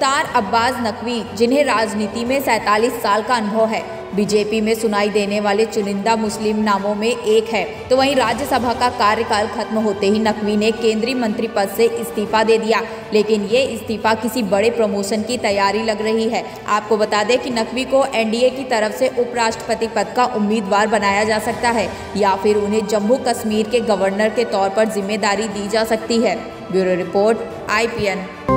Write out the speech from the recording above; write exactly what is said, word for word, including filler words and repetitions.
मुख्तार अब्बास नकवी, जिन्हें राजनीति में सैंतालीस साल का अनुभव है, बीजेपी में सुनाई देने वाले चुनिंदा मुस्लिम नामों में एक है। तो वहीं राज्यसभा का कार्यकाल खत्म होते ही नकवी ने केंद्रीय मंत्री पद से इस्तीफा दे दिया, लेकिन ये इस्तीफा किसी बड़े प्रमोशन की तैयारी लग रही है। आपको बता दें कि नकवी को एनडीए की तरफ से उपराष्ट्रपति पद का उम्मीदवार बनाया जा सकता है या फिर उन्हें जम्मू कश्मीर के गवर्नर के तौर पर जिम्मेदारी दी जा सकती है। Bureau report I P N.